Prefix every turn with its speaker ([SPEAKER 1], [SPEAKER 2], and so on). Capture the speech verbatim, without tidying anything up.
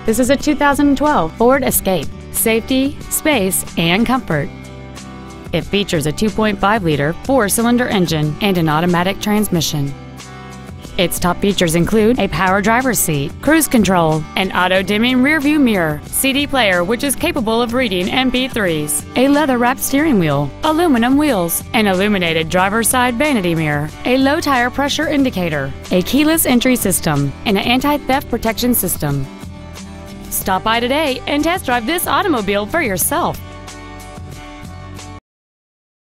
[SPEAKER 1] This is a two thousand twelve Ford Escape. Safety, space, and comfort. It features a two point five liter four-cylinder engine and an automatic transmission. Its top features include a power driver's seat, cruise control, an auto-dimming rearview mirror, C D player which is capable of reading M P threes, a leather-wrapped steering wheel, aluminum wheels, an illuminated driver's side vanity mirror, a low tire pressure indicator, a keyless entry system, and an anti-theft protection system. Stop by today and test drive this automobile for yourself.